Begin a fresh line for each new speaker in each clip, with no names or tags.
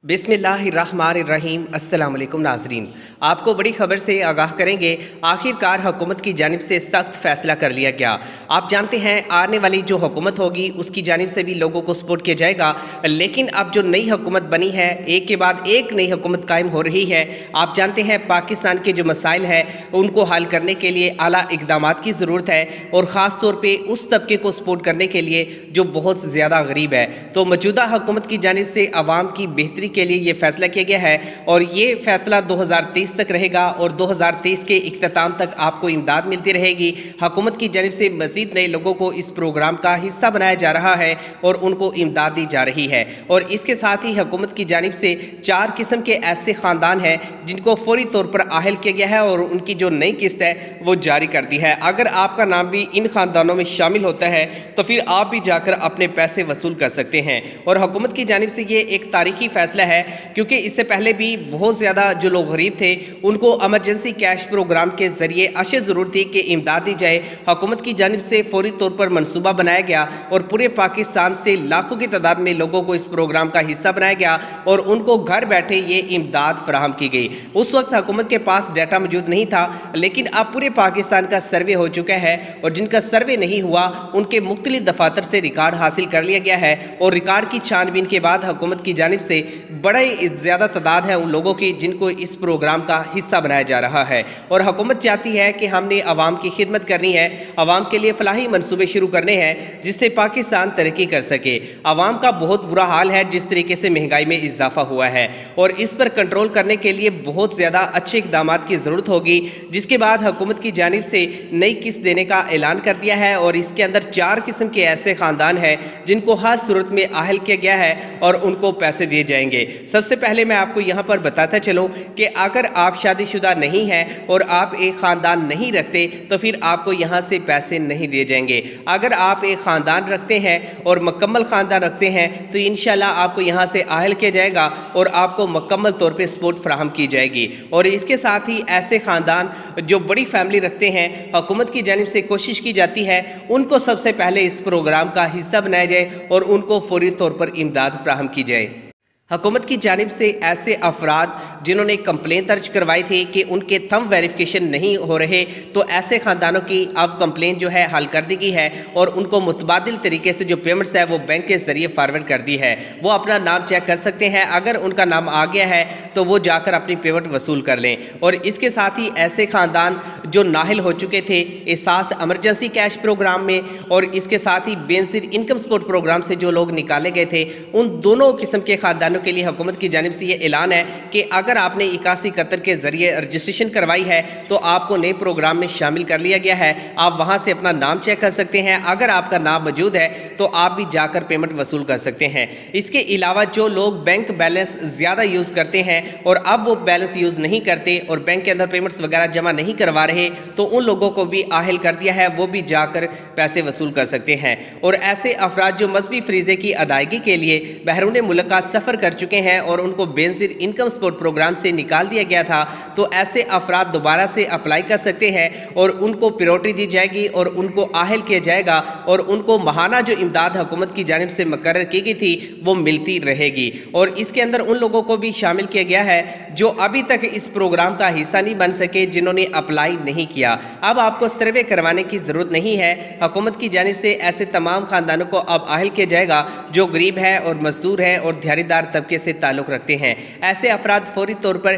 बिस्मिल्लाहिर्रहमानिर्रहीम। अस्सलाम वालेकुम नाज़रीन, आपको बड़ी खबर से आगाह करेंगे। आखिरकार हुकूमत की जानिब से सख्त फैसला कर लिया गया। आप जानते हैं आने वाली जो हुकूमत होगी उसकी जानिब से भी लोगों को सपोर्ट किया जाएगा, लेकिन अब जो नई हुकूमत बनी है, एक के बाद एक नई हुकूमत कायम हो रही है। आप जानते हैं पाकिस्तान के जो मसाइल हैं उनको हल करने के लिए आला इकदाम की ज़रूरत है, और ख़ास तौर पर उस तबके को सपोर्ट करने के लिए जो बहुत ज़्यादा गरीब है। तो मौजूदा हुकूमत की जानिब से आवाम की बेहतरी के लिए ये फैसला किया गया है, और ये फैसला 2023 तक रहेगा, और 2023 के इख्तिताम तक आपको इमदाद मिलती रहेगी। हुकूमत की जानिब से मज़ीद नए लोगों को इस प्रोग्राम का हिस्सा बनाया जा रहा है और उनको इमदाद दी जा रही है। और इसके साथ ही हुकूमत की जानिब से 4 किस्म के ऐसे ख़ानदान हैं जिनको फौरी तौर पर आहल किया गया है, और उनकी जो नई किस्त है वो जारी कर दी है। अगर आपका नाम भी इन ख़ानदानों में शामिल होता है तो फिर आप भी जाकर अपने पैसे वसूल कर सकते हैं। और हुकूमत की जानिब से ये एक तारीखी फैसला है, क्योंकि इससे पहले भी बहुत ज़्यादा जो लोग गरीब थे उनको एमरजेंसी कैश प्रोग्राम के ज़रिए अशद ज़रूरत थी कि इमदाद दी जाए। हुकूमत की जानिब से फौरी तौर पर मनसूबा बनाया गया और पूरे पाकिस्तान से लाखों की तादाद में लोगों को इस प्रोग्राम का हिस्सा बनाया गया, और उनको घर बैठे ये इमदाद फराहम की गई। उस वक्त हुकूमत के पास डाटा मौजूद नहीं था, लेकिन अब पूरे पाकिस्तान का सर्वे हो चुका है, और जिनका सर्वे नहीं हुआ उनके मुख्तलिफ दफातर से रिकॉर्ड हासिल कर लिया गया है। और रिकॉर्ड की छानबीन के बाद हुकूमत की जानिब से बड़ा ही ज़्यादा तादाद है उन लोगों की जिनको इस प्रोग्राम का हिस्सा बनाया जा रहा है। और हुकूमत चाहती है कि हमने आवाम की खिदमत करनी है, आवाम के लिए फलाही मनसूबे शुरू करने हैं जिससे पाकिस्तान तरक्की कर सके। आवाम का बहुत बुरा हाल है जिस तरीके से महंगाई में इजाफा हुआ है, और इस पर कंट्रोल करने के लिए बहुत ज़्यादा अच्छे इकदाम की ज़रूरत होगी। जिसके बाद हुकूमत की जानिब से नई किस्त देने का ऐलान कर दिया है, और इसके अंदर 4 किस्म के ऐसे ख़ानदान हैं जिनको हर सूरत में आहल किया गया है और उनको पैसे दिए जाएंगे। सबसे पहले मैं आपको यहाँ पर बताता चलूँ कि अगर आप शादीशुदा नहीं हैं और आप एक ख़ानदान नहीं रखते तो फिर आपको यहाँ से पैसे नहीं दिए जाएंगे। अगर आप एक ख़ानदान रखते हैं और मुकम्मल ख़ानदान रखते हैं तो इंशाल्लाह आपको यहाँ से आहल किया जाएगा और आपको मुकम्मल तौर पर सपोर्ट फराहम की जाएगी। और इसके साथ ही ऐसे ख़ानदान जो बड़ी फैमिली रखते हैं, हुकूमत की जानिब से कोशिश की जाती है उनको सबसे पहले इस प्रोग्राम का हिस्सा बनाया जाए और उनको फौरी तौर पर इमदाद फराहम की जाए। हुकूमत की जानिब से ऐसे अफराद जिन्होंने कंप्लेन दर्ज करवाई थी कि उनके थंब वेरिफिकेशन नहीं हो रहे, तो ऐसे ख़ानदानों की अब कंप्लेन जो है हल कर दी गई है, और उनको मुतबादिल तरीके से जो पेमेंट्स है वो बैंक के ज़रिए फारवर्ड कर दी है। वो अपना नाम चेक कर सकते हैं, अगर उनका नाम आ गया है तो वो जाकर अपनी पेमेंट वसूल कर लें। और इसके साथ ही ऐसे ख़ानदान जो नाहिल हो चुके थे एहसास एमरजेंसी कैश प्रोग्राम में, और इसके साथ ही बेनज़ीर इनकम सपोर्ट प्रोग्राम से जो लोग निकाले गए थे, उन दोनों किस्म के ख़ानदानों के लिए हुकूमत की जानिब से ये ऐलान है कि अगर आपने 8171 के जरिए रजिस्ट्रेशन करवाई है तो आपको नए प्रोग्राम में शामिल कर लिया गया है। आप वहां से अपना नाम चेक कर सकते हैं, अगर आपका नाम मौजूद है तो आप भी जाकर पेमेंट वसूल कर सकते हैं। इसके अलावा जो लोग बैंक बैलेंस ज़्यादा यूज़ करते हैं और अब वो बैलेंस यूज़ नहीं करते और बैंक के अंदर पेमेंट्स वगैरह जमा नहीं करवा रहे, तो उन लोगों को भी आहल कर दिया है, वो भी जाकर पैसे वसूल कर सकते हैं। और ऐसे अफराद जो मजहबी फरीज़े की अदायगी के लिए बैरून मुल्क का सफ़र कर चुके हैं और उनको बेनज़ीर इनकम सपोर्ट प्रोग्राम से निकाल दिया गया था, तो ऐसे अफराद दोबारा से अप्लाई कर सकते हैं और उनको प्रायोरिटी दी जाएगी और उनको आहल किया जाएगा, और उनको माहाना जो इमदाद हुकूमत की जानिब से मुकर्रर की गई थी वो मिलती रहेगी। और इसके अंदर उन लोगों को भी शामिल किया गया है जो अभी तक इस प्रोग्राम का हिस्सा नहीं बन सके, जिन्होंने अप्लाई नहीं किया। अब आपको सर्वे करवाने की ज़रूरत नहीं है। हुकूमत की जानिब से ऐसे तमाम ख़ानदानों को अब आहल किया जाएगा जो गरीब है और मजदूर है और दिहाड़ीदार तबके से ताल्लुक़ रखते हैं। ऐसे अफराद फौरी तौर पर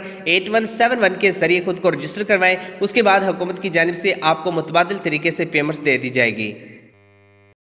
8171 के जरिए खुद को रजिस्टर करवाएं। उसके बाद हुकूमत की जानिब से आपको मुतबादिल तरीके से पेमेंट्स दे दी जाएगी।